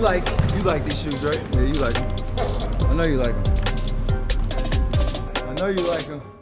like these shoes, right? Yeah, you like them. I know you like them. I know you like them.